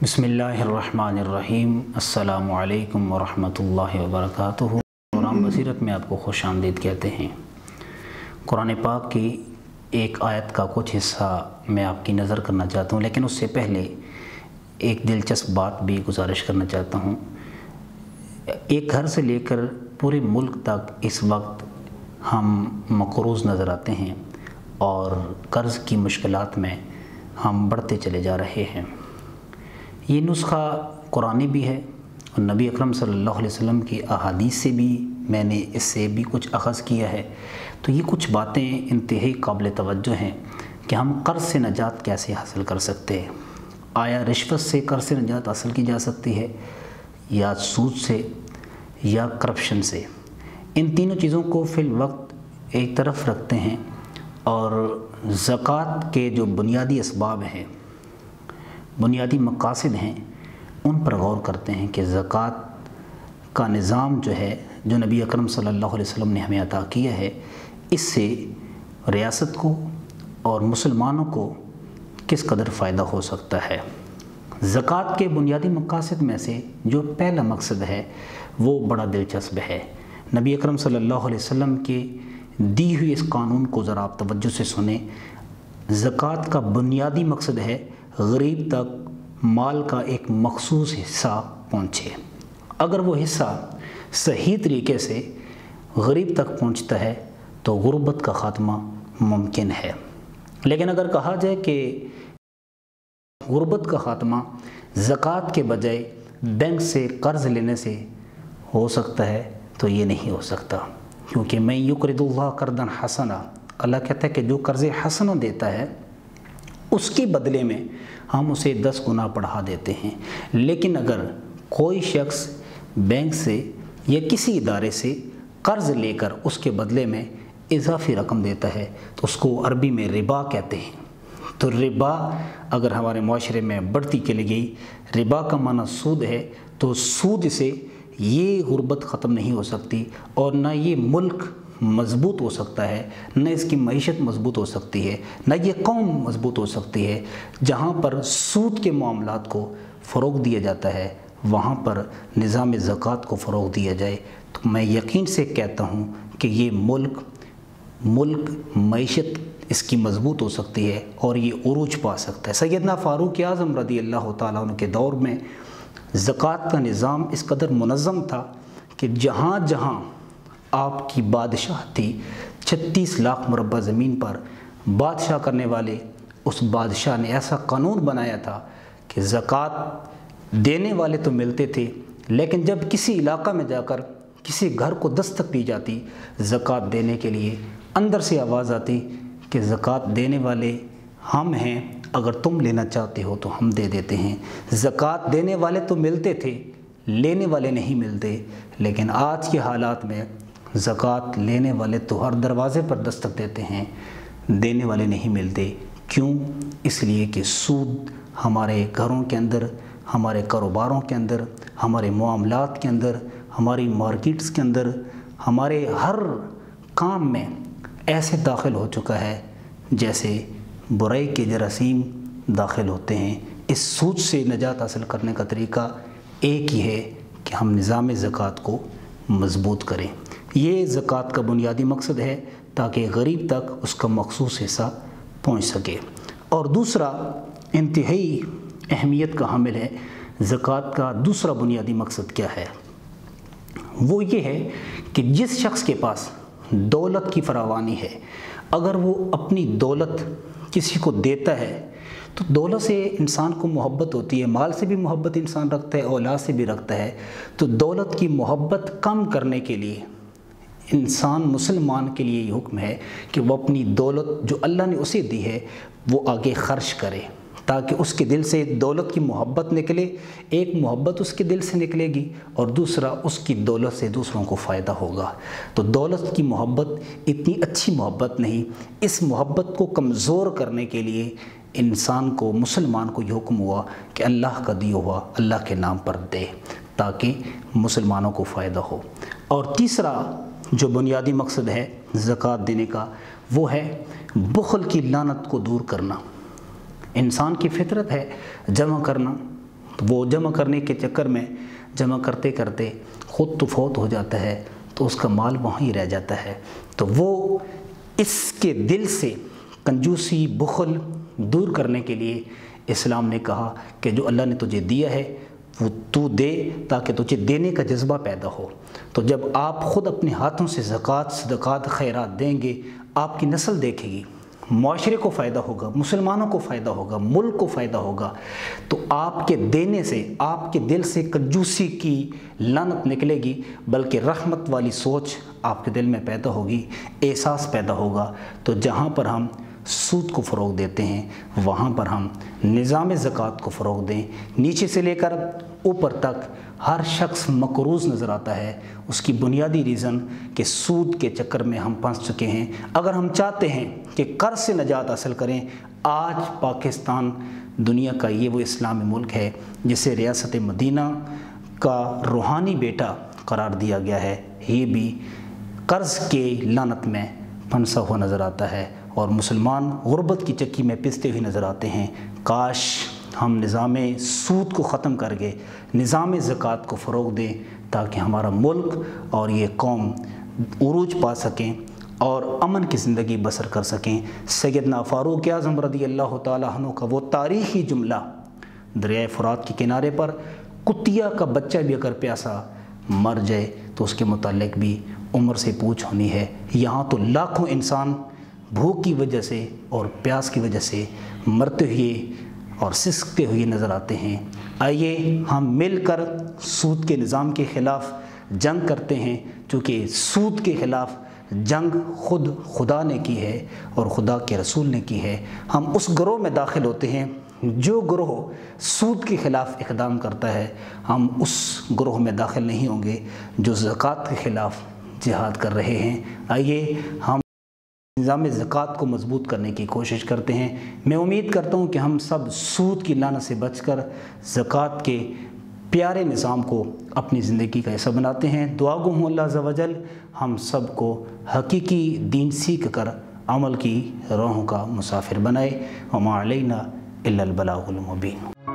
बिस्मिल्लाहिर्रहमानिर्रहीम। अस्सलामु अलैकुम वरहमतुल्लाहि वबरकातुहू। कुरान बसीरत में आपको खुश आमदीद कहते हैं। कुरान पाक की एक आयत का कुछ हिस्सा मैं आपकी नज़र करना चाहता हूँ, लेकिन उससे पहले एक दिलचस्प बात भी गुजारिश करना चाहता हूँ। एक घर से लेकर पूरे मुल्क तक इस वक्त हम मक़रूज़ नज़र आते हैं और कर्ज़ की मुश्किलात में हम बढ़ते चले जा रहे हैं। ये नुस्खा कुरानी भी है और नबी अकरम सल्लल्लाहु अलैहि वसल्लम की अहादीस से भी मैंने इससे भी कुछ अख़ज़ किया है। तो ये कुछ बातें इंतहाई काबिल तवज्जो हैं कि हम कर्ज़ से नजात कैसे हासिल कर सकते हैं। आया रिश्वत से कर्ज़ से नजात हासिल की जा सकती है, या सूद से, या करप्शन से। इन तीनों चीज़ों को फ़िल वक्त एक तरफ रखते हैं और ज़कात के जो बुनियादी असबाब हैं, बुनियादी मकासद हैं, उन पर गौर करते हैं कि ज़कात का निज़ाम जो है, जो नबी अकरम सल्लल्लाहु अलैहि वसल्लम ने हमें अता किया है, इससे रियासत को और मुसलमानों को किस कदर फ़ायदा हो सकता है। ज़कात के बुनियादी मकासद में से जो पहला मकसद है वो बड़ा दिलचस्प है। नबी अकरम सल्लल्लाहु अलैहि वसल्लम के दी हुई इस कानून को ज़रा आप तवज्जो से सुने। ज़कात का बुनियादी मकसद है गरीब तक माल का एक मखसूस हिस्सा पहुँचे। अगर वो हिस्सा सही तरीके से गरीब तक पहुँचता है तो गुर्बत का ख़ात्मा मुमकिन है। लेकिन अगर कहा जाए कि गुर्बत का ख़ात्मा ज़कात के बजाय बैंक से कर्ज़ लेने से हो सकता है, तो ये नहीं हो सकता, क्योंकि मैं युक़रिदुल्लाह क़र्ज़न हसना, अल्लाह कहता है कि जो कर्ज़ हसना देता है उसके बदले में हम उसे 10 गुना बढ़ा देते हैं। लेकिन अगर कोई शख्स बैंक से या किसी इदारे से कर्ज़ लेकर उसके बदले में इजाफ़ी रकम देता है तो उसको अरबी में रिबा कहते हैं। तो रिबा अगर हमारे माशरे में बढ़ती चली गई, रिबा का माना सूद है, तो सूद से ये गुर्बत ख़त्म नहीं हो सकती और ना ये मुल्क मज़बूत हो सकता है, न इसकी मईशत मज़बूत हो सकती है, न ये कौम मज़बूत हो सकती है। जहाँ पर सूद के मामलात को फ़रोग़ दिया जाता है, वहाँ पर निज़ाम ज़कात को फ़रोग़ दिया जाए, तो मैं यकीन से कहता हूँ कि ये मुल्क मईशत इसकी मज़बूत हो सकती है और ये उरूज पा सकता है। सैयदना फ़ारूक आज़म रज़ी अल्लाह तआला अन्हु के दौर में ज़कात का निज़ाम इस कदर मुनज़्ज़म था कि जहाँ जहाँ आपकी बादशाह थी, 36 लाख मुरब्बा ज़मीन पर बादशाह करने वाले उस बादशाह ने ऐसा कानून बनाया था कि ज़कात देने वाले तो मिलते थे, लेकिन जब किसी इलाका में जाकर किसी घर को दस्तक दी जाती ज़कात देने के लिए, अंदर से आवाज़ आती कि ज़कात देने वाले हम हैं, अगर तुम लेना चाहते हो तो हम दे देते हैं। ज़कात देने वाले तो मिलते थे, लेने वाले नहीं मिलते। लेकिन आज के हालात में ज़कात लेने वाले तो हर दरवाज़े पर दस्तक देते हैं, देने वाले नहीं मिलते। क्यों? इसलिए कि सूद हमारे घरों के अंदर, हमारे कारोबारों के अंदर, हमारे मामलात के अंदर, हमारी मार्केट्स के अंदर, हमारे हर काम में ऐसे दाखिल हो चुका है जैसे बुराई के जरासीम दाखिल होते हैं। इस सूद से निजात हासिल करने का तरीका एक ही है कि हम निज़ाम ज़कात को मज़बूत करें। ये ज़कात का बुनियादी मकसद है ताकि गरीब तक उसका मखसूस हिस्सा पहुँच सके। और दूसरा इंतहाई अहमियत का हामिल है, ज़कात का दूसरा बुनियादी मकसद क्या है? वो ये है कि जिस शख्स के पास दौलत की फरावानी है, अगर वो अपनी दौलत किसी को देता है तो दौलत से इंसान को मोहब्बत होती है, माल से भी मोहब्बत इंसान रखता है, औलाद से भी रखता है। तो दौलत की मोहब्बत कम करने के लिए इंसान, मुसलमान के लिए ये हुक्म है कि वो अपनी दौलत जो अल्लाह ने उसे दी है वो आगे खर्च करे, ताकि उसके दिल से दौलत की मोहब्बत निकले। एक मोहब्बत उसके दिल से निकलेगी और दूसरा उसकी दौलत से दूसरों को फ़ायदा होगा। तो दौलत की मोहब्बत इतनी अच्छी मोहब्बत नहीं, इस मोहब्बत को कमज़ोर करने के लिए इंसान को, मुसलमान को ये हुक्म हुआ कि अल्लाह का दिया हुआ अल्लाह के नाम पर दे, ताकि मुसलमानों को फ़ायदा हो। और तीसरा जो बुनियादी मकसद है ज़कात देने का, वो है बुख़ल की लानत को दूर करना। इंसान की फितरत है जमा करना, تو وہ جمع کرنے کے چکر میں جمع کرتے کرتے خود تو فوت ہو جاتا ہے تو اس کا مال وہاں ہی رہ جاتا ہے۔ تو وہ اس کے دل سے کنجوسی بخل دور کرنے کے لیے اسلام نے کہا کہ جو اللہ نے تجھے دیا ہے وہ تو دے تاکہ تجھے دینے کا جذبہ پیدا ہو۔ تو جب آپ خود اپنے ہاتھوں سے زکوٰۃ صدقات خیرات دیں گے، آپ کی نسل دیکھے گی، معاشرے کو فائدہ ہوگا، مسلمانوں کو فائدہ ہوگا، ملک کو فائدہ ہوگا۔ تو آپ کے دینے سے آپ کے دل سے کنجوسی کی لعنت نکلے گی، بلکہ رحمت والی سوچ آپ کے دل میں پیدا ہوگی، احساس پیدا ہوگا۔ تو جہاں پر ہم سود کو فروغ دیتے ہیں وہاں پر ہم نظام زکوٰۃ کو فروغ دیں۔ نیچے سے لے کر اوپر تک ہر شخص مقروض نظر آتا ہے۔ اس کی بنیادی ریزن کہ سود کے چکر میں ہم پھنس چکے ہیں۔ اگر ہم چاہتے ہیں کہ قرض سے نجات حاصل کریں، آج پاکستان دنیا کا یہ وہ اسلامی ملک ہے جسے ریاست مدینہ کا روحانی بیٹا قرار دیا گیا ہے، یہ بھی قرض کے لعنت میں پھنسا ہوا نظر آتا ہے اور مسلمان غربت کی چکی میں پستے ہوئے نظر آتے ہیں۔ کاش ہم نظام سود کو ختم کر کے نظام زکوٰۃ کو فروغ دیں تاکہ ہمارا ملک اور یہ قوم عروج پا سکیں اور امن کی زندگی بسر کر سکیں۔ سیدنا فاروق اعظم رضی اللہ تعالیٰ عنہ کا وہ تاریخی جملہ دریائے فرات کے کنارے پر، کتیا کا بچہ بھی اگر پیاسا مر جائے تو اس کے متعلق بھی عمر سے پوچھ ہونی ہے۔ یہاں تو لاکھوں انسان بھوک کی وجہ سے اور پیاس کی وجہ سے مرتے ہوئے اور سسکتے ہوئے نظر آتے ہیں۔ آئیے ہم مل کر سود کے نظام کے خلاف جنگ کرتے ہیں، چونکہ سود کے خلاف جنگ خود خدا نے کی ہے اور خدا کے رسول نے کی ہے۔ ہم اس گروہ میں داخل ہوتے ہیں جو گروہ سود کے خلاف اقدام کرتا ہے، ہم اس گروہ میں داخل نہیں ہوں گے جو زکوٰۃ کے خلاف جہاد کر رہے ہیں۔ آئیے ہم نظام زکوٰۃ کو مضبوط کرنے کی کوشش کرتے ہیں۔ میں امید کرتا ہوں کہ ہم سب سود کی لعنت سے بچ کر زکوٰۃ کے پیارے نظام کو اپنی زندگی کا حصہ بناتے ہیں۔ دعا گو ہوں اللہ عز و جل ہم سب کو حقیقی دین سیکھ کر عمل کی راہوں کا مسافر بنائے۔ وما علینا الا البلاغ المبین۔